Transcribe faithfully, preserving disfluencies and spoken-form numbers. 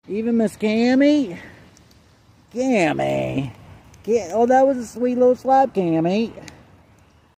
Even Miss Cami? Cami. Oh, that was a sweet little slap, Cami.